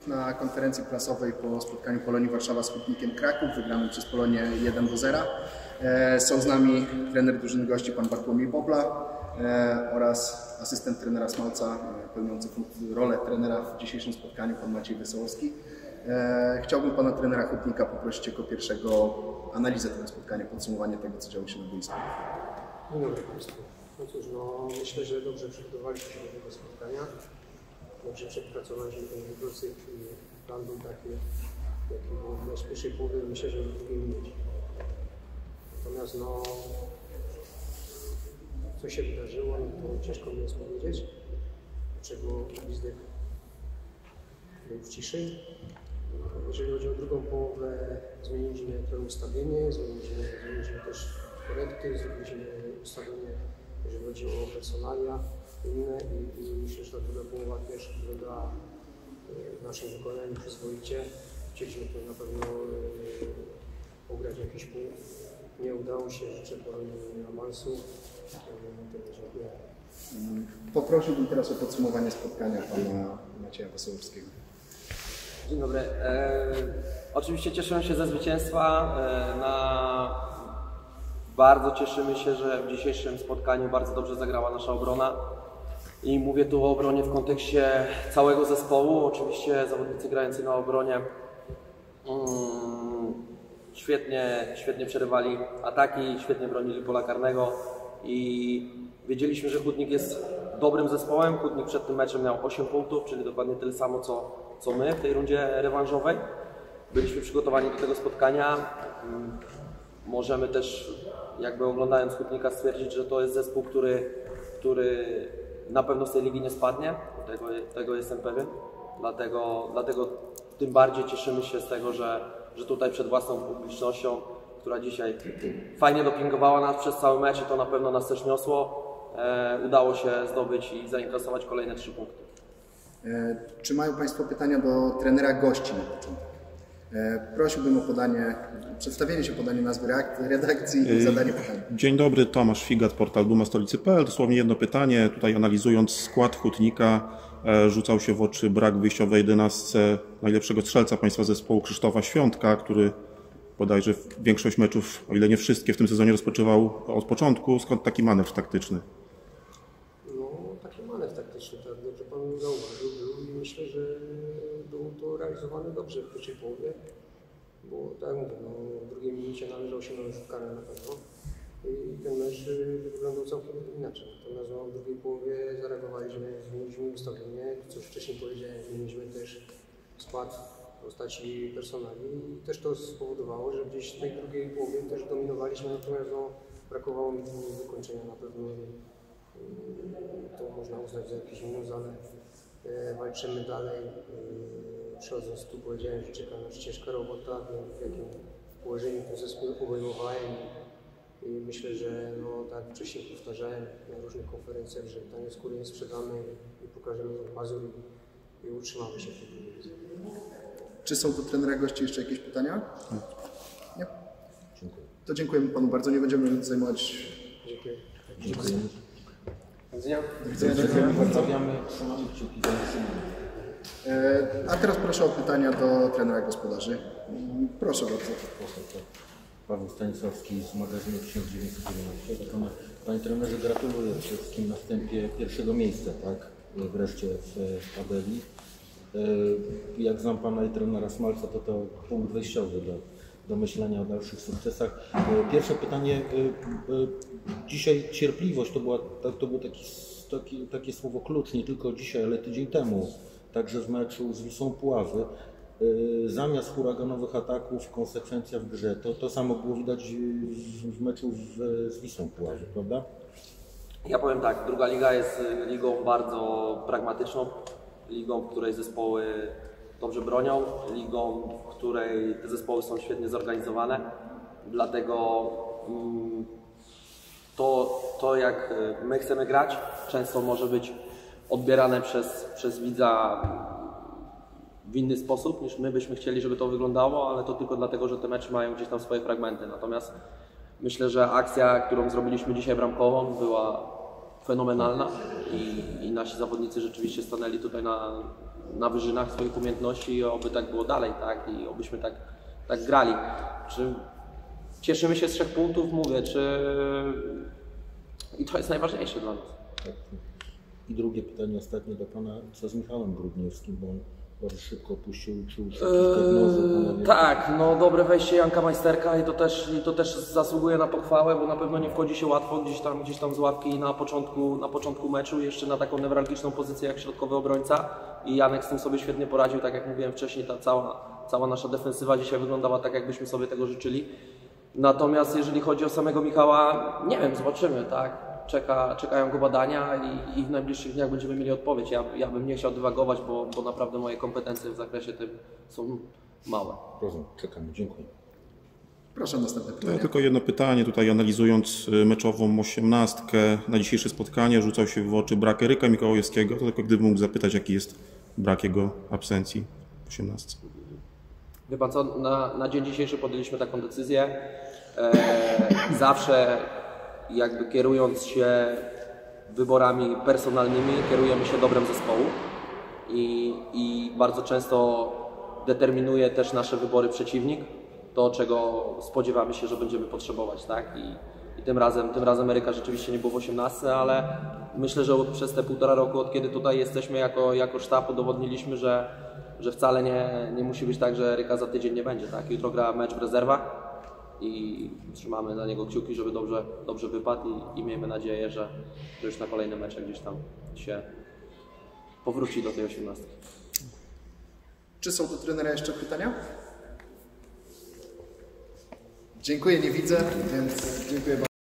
Na konferencji prasowej po spotkaniu Polonii Warszawa z Hutnikiem Kraków, wygranym przez Polonię 1-0. Są z nami trener drużyny gości pan Bartłomiej Bobla oraz asystent trenera Smalca, pełniący rolę trenera w dzisiejszym spotkaniu, pan Maciej Wesołowski. Chciałbym pana trenera Hutnika poprosić jako pierwszego analizę tego spotkania, podsumowanie tego, co działo się na boisku. Dzień dobry Państwu. No cóż, myślę, że dobrze przygotowaliśmy się do tego spotkania. Dobrze przepracowaliśmy ten wygłosy i plan był taki, jaki był w pierwszej połowie, myślę, że w drugiej minucie. Natomiast co się wydarzyło, to ciężko mi jest powiedzieć. Dlaczego Gwizdek był w ciszy. Jeżeli chodzi o drugą połowę, zmieniliśmy to ustawienie, zmieniliśmy też korekty, zrobiliśmy ustawienie, jeżeli chodzi o personalia inne i myślę, że ta druga połowa też wygląda w naszym wykonaniu przyzwoicie. Chcieliśmy to na pewno ugrać jakiś punkt. Nie udało się, życzę Polonii awansu. Dziękuję. Poprosiłbym teraz o podsumowanie spotkania pana Macieja Wesołowskiego. Dzień dobry. Oczywiście cieszymy się ze zwycięstwa. Bardzo cieszymy się, że w dzisiejszym spotkaniu bardzo dobrze zagrała nasza obrona. I mówię tu o obronie w kontekście całego zespołu. Oczywiście zawodnicy grający na obronie świetnie przerywali ataki, świetnie bronili pola karnego i wiedzieliśmy, że Hutnik jest dobrym zespołem. Hutnik przed tym meczem miał 8 punktów, czyli dokładnie tyle samo co my w tej rundzie rewanżowej. Byliśmy przygotowani do tego spotkania. Możemy też, jakby oglądając Hutnika, stwierdzić, że to jest zespół, który na pewno z tej ligi nie spadnie. Tego jestem pewien. Dlatego tym bardziej cieszymy się z tego, że tutaj przed własną publicznością, która dzisiaj fajnie dopingowała nas przez cały mecz i to na pewno nas też niosło, udało się zdobyć i zainkasować kolejne 3 punkty. Czy mają Państwo pytania do trenera gości na początek? Prosiłbym o przedstawienie się, podanie nazwy redakcji i zadanie pytania. Dzień dobry, Tomasz Figat, portal dumastolicy.pl. Dosłownie jedno pytanie. Tutaj analizując skład Hutnika, rzucał się w oczy brak wyjściowej 11 najlepszego strzelca Państwa zespołu Krzysztofa Świątka, który bodajże większość meczów, o ile nie wszystkie, w tym sezonie rozpoczywał od początku. Skąd taki manewr taktyczny? Taki manewr taktyczny, tak dobrze Pan zauważył, był i myślę, że było to realizowane dobrze w pierwszej połowie, bo tak jak mówię, w drugiej minucie należał się na rzut karny na pewno i ten mecz wyglądał całkiem inaczej. Natomiast w drugiej połowie zareagowaliśmy, zmieniliśmy ustawienie, co wcześniej powiedziałem, zmieniliśmy też skład w postaci personali i też to spowodowało, że gdzieś w tej drugiej połowie też dominowaliśmy, natomiast brakowało mi wykończenia na pewno. To można uznać za jakiś minus, ale walczymy dalej. Przychodząc tu powiedziałem, że czeka nas ciężka robota, w jakim położeniu ten zespół obejmowałem i myślę, że tak jak wcześniej powtarzałem na różnych konferencjach, że tanie skóry nie sprzedamy i pokażemy Mazur i utrzymamy się w tej dywizji. Czy są do trenera gości jeszcze jakieś pytania? Nie? Dziękuję. To dziękujemy Panu bardzo, nie będziemy zajmować. Dziękuję. Dziękuję. A teraz proszę o pytania do trenera gospodarzy. Proszę bardzo. Paweł Stanisławski z magazynu 1919. Panie trenerze, gratuluję przede wszystkim na wstępie pierwszego miejsca, tak? Wreszcie w tabeli. Jak znam Pana i trenera Smalca, to punkt wyjściowy do myślenia o dalszych sukcesach. Pierwsze pytanie. Dzisiaj cierpliwość to było takie słowo klucz, nie tylko dzisiaj, ale tydzień temu, także w meczu z Wisłą Puławy. Zamiast huraganowych ataków, konsekwencja w grze. To samo było widać w meczu z Wisłą Puławy, prawda? Ja powiem tak, druga liga jest ligą bardzo pragmatyczną, ligą, w której zespoły dobrze bronią, ligą, w której te zespoły są świetnie zorganizowane. Dlatego to jak my chcemy grać, często może być odbierane przez widza w inny sposób niż my byśmy chcieli, żeby to wyglądało, ale to tylko dlatego, że te mecze mają gdzieś tam swoje fragmenty. Natomiast myślę, że akcja, którą zrobiliśmy dzisiaj bramkową, była fenomenalna i nasi zawodnicy rzeczywiście stanęli tutaj na wyżynach swoich umiejętności i oby tak było dalej, tak? I obyśmy tak grali. Cieszymy się z 3 punktów, mówię, i to jest najważniejsze dla nas. Tak. I drugie pytanie ostatnie do Pana, co z Michałem Grudniewskim, bo on bardzo szybko opuścił, czy już jakieś prognozy? Tak, no dobre wejście Janka Majsterka i to też zasługuje na pochwałę, bo na pewno nie wchodzi się łatwo gdzieś tam z ławki na początku meczu, jeszcze na taką newralgiczną pozycję jak środkowy obrońca i Janek z tym sobie świetnie poradził, tak jak mówiłem wcześniej, ta cała nasza defensywa dzisiaj wyglądała tak, jakbyśmy sobie tego życzyli. Natomiast jeżeli chodzi o samego Michała, nie wiem, zobaczymy, tak? Czekają go badania i w najbliższych dniach będziemy mieli odpowiedź. Ja bym nie chciał dywagować, bo naprawdę moje kompetencje w zakresie tym są małe. Rozumiem, czekamy, dziękuję. Proszę następne pytanie. Ja tylko jedno pytanie, tutaj analizując meczową 18 na dzisiejsze spotkanie, rzucał się w oczy brak Eryka Mikołajewskiego, to tylko gdybym mógł zapytać, jaki jest brak jego absencji w 18. Wie pan co, na dzień dzisiejszy podjęliśmy taką decyzję. Zawsze jakby kierując się wyborami personalnymi, kierujemy się dobrem zespołu i bardzo często determinuje też nasze wybory przeciwnik, to czego spodziewamy się, że będziemy potrzebować, tak? I tym razem Eryka rzeczywiście nie było w 18, ale myślę, że przez te 1,5 roku, od kiedy tutaj jesteśmy jako sztab, udowodniliśmy, że wcale nie musi być tak, że Eryka za tydzień nie będzie, tak? Jutro gra mecz w rezerwach i trzymamy na niego kciuki, żeby dobrze wypadł i miejmy nadzieję, że już na kolejne mecze gdzieś tam się powróci do tej 18. Czy są do trenera jeszcze pytania? Dziękuję, nie widzę, więc dziękuję bardzo.